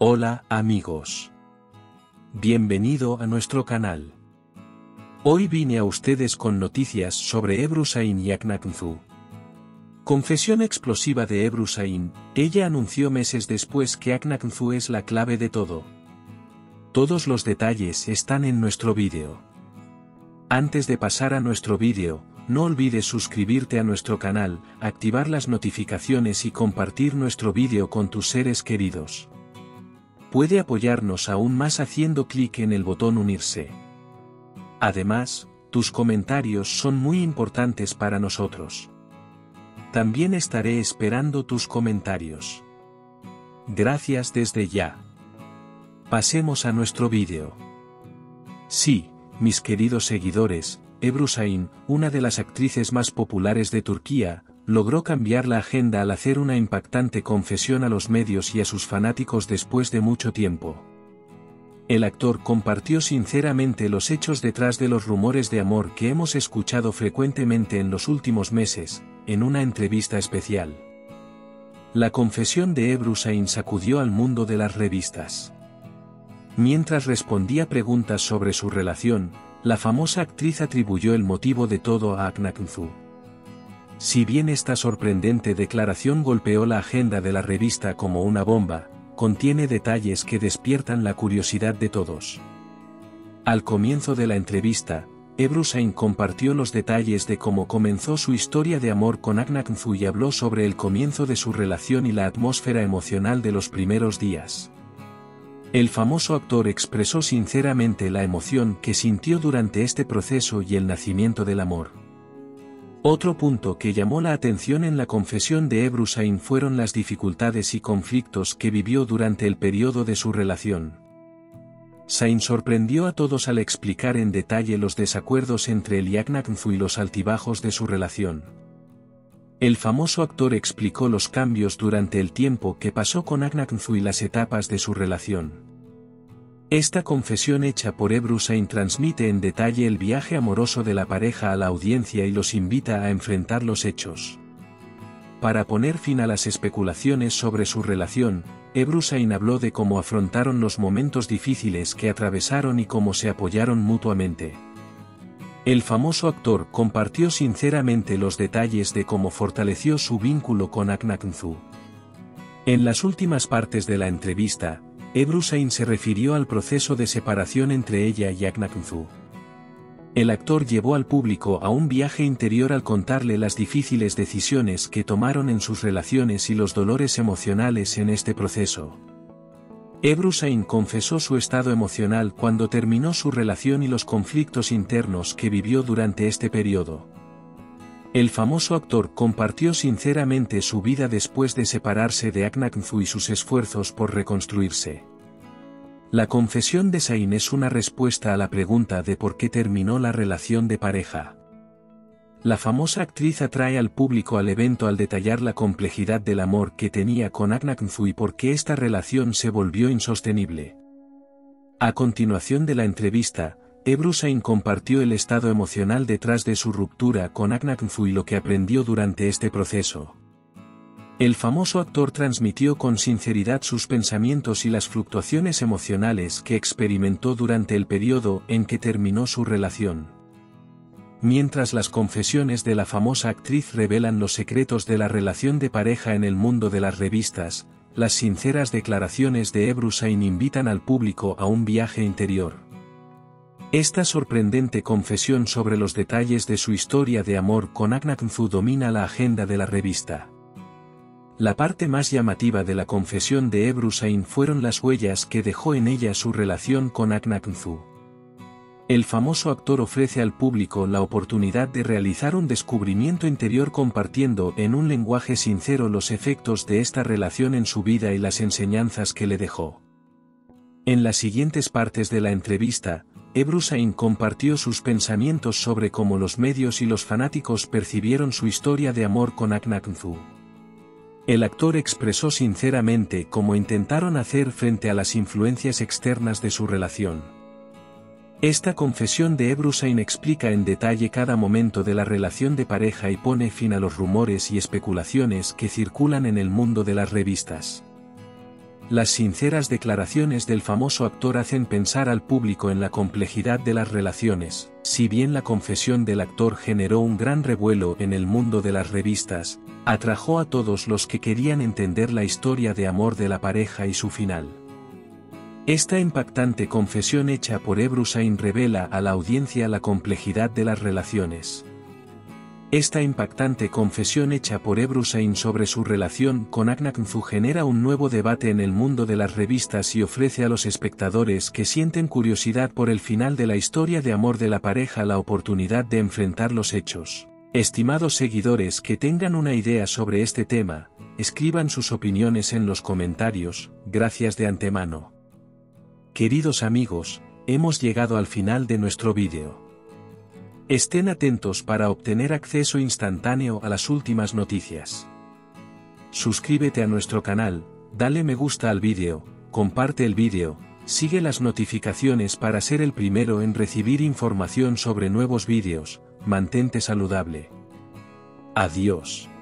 Hola, amigos. Bienvenido a nuestro canal. Hoy vine a ustedes con noticias sobre Ebru Şahin y Aknakhnzu. Confesión explosiva de Ebru Şahin. Ella anunció meses después que Aknakhnzu es la clave de todo. Todos los detalles están en nuestro vídeo. Antes de pasar a nuestro vídeo, no olvides suscribirte a nuestro canal, activar las notificaciones y compartir nuestro vídeo con tus seres queridos. Puede apoyarnos aún más haciendo clic en el botón unirse. Además, tus comentarios son muy importantes para nosotros. También estaré esperando tus comentarios. Gracias desde ya. Pasemos a nuestro vídeo. Sí, mis queridos seguidores, Ebru Şahin, una de las actrices más populares de Turquía, logró cambiar la agenda al hacer una impactante confesión a los medios y a sus fanáticos después de mucho tiempo. El actor compartió sinceramente los hechos detrás de los rumores de amor que hemos escuchado frecuentemente en los últimos meses, en una entrevista especial. La confesión de Ebru Şahin sacudió al mundo de las revistas. Mientras respondía preguntas sobre su relación, la famosa actriz atribuyó el motivo de todo a Aknakhnzu. Si bien esta sorprendente declaración golpeó la agenda de la revista como una bomba, contiene detalles que despiertan la curiosidad de todos. Al comienzo de la entrevista, Ebru Şahin compartió los detalles de cómo comenzó su historia de amor con Aknakhnzu y habló sobre el comienzo de su relación y la atmósfera emocional de los primeros días. El famoso actor expresó sinceramente la emoción que sintió durante este proceso y el nacimiento del amor. Otro punto que llamó la atención en la confesión de Ebru Şahin fueron las dificultades y conflictos que vivió durante el periodo de su relación. Şahin sorprendió a todos al explicar en detalle los desacuerdos entre él y Aknakhnzu y los altibajos de su relación. El famoso actor explicó los cambios durante el tiempo que pasó con Aknakhnzu y las etapas de su relación. Esta confesión hecha por Ebru Şahin transmite en detalle el viaje amoroso de la pareja a la audiencia y los invita a enfrentar los hechos. Para poner fin a las especulaciones sobre su relación, Ebru Şahin habló de cómo afrontaron los momentos difíciles que atravesaron y cómo se apoyaron mutuamente. El famoso actor compartió sinceramente los detalles de cómo fortaleció su vínculo con Aknakhnzu. En las últimas partes de la entrevista, Ebru Şahin se refirió al proceso de separación entre ella y Aknakhnzu. El actor llevó al público a un viaje interior al contarle las difíciles decisiones que tomaron en sus relaciones y los dolores emocionales en este proceso. Ebru Şahin confesó su estado emocional cuando terminó su relación y los conflictos internos que vivió durante este periodo. El famoso actor compartió sinceramente su vida después de separarse de Aknakhnzu y sus esfuerzos por reconstruirse. La confesión de Şahin es una respuesta a la pregunta de por qué terminó la relación de pareja. La famosa actriz atrae al público al evento al detallar la complejidad del amor que tenía con Aknakhnzu y por qué esta relación se volvió insostenible. A continuación de la entrevista, Ebru Şahin compartió el estado emocional detrás de su ruptura con Aknakhnzu y lo que aprendió durante este proceso. El famoso actor transmitió con sinceridad sus pensamientos y las fluctuaciones emocionales que experimentó durante el periodo en que terminó su relación. Mientras las confesiones de la famosa actriz revelan los secretos de la relación de pareja en el mundo de las revistas, las sinceras declaraciones de Ebru Şahin invitan al público a un viaje interior. Esta sorprendente confesión sobre los detalles de su historia de amor con Aknakhnzu domina la agenda de la revista. La parte más llamativa de la confesión de Ebru Şahin fueron las huellas que dejó en ella su relación con Aknakhnzu. El famoso actor ofrece al público la oportunidad de realizar un descubrimiento interior compartiendo en un lenguaje sincero los efectos de esta relación en su vida y las enseñanzas que le dejó. En las siguientes partes de la entrevista, Ebru Şahin compartió sus pensamientos sobre cómo los medios y los fanáticos percibieron su historia de amor con Aknakhnzu. El actor expresó sinceramente cómo intentaron hacer frente a las influencias externas de su relación. Esta confesión de Ebru Şahin explica en detalle cada momento de la relación de pareja y pone fin a los rumores y especulaciones que circulan en el mundo de las revistas. Las sinceras declaraciones del famoso actor hacen pensar al público en la complejidad de las relaciones. Si bien la confesión del actor generó un gran revuelo en el mundo de las revistas, atrajo a todos los que querían entender la historia de amor de la pareja y su final. Esta impactante confesión hecha por Ebrusain revela a la audiencia la complejidad de las relaciones. Esta impactante confesión hecha por Ebrusain sobre su relación con Akhenatentu genera un nuevo debate en el mundo de las revistas y ofrece a los espectadores que sienten curiosidad por el final de la historia de amor de la pareja la oportunidad de enfrentar los hechos. Estimados seguidores que tengan una idea sobre este tema, escriban sus opiniones en los comentarios, gracias de antemano. Queridos amigos, hemos llegado al final de nuestro vídeo. Estén atentos para obtener acceso instantáneo a las últimas noticias. Suscríbete a nuestro canal, dale me gusta al vídeo, comparte el vídeo, sigue las notificaciones para ser el primero en recibir información sobre nuevos vídeos, mantente saludable. Adiós.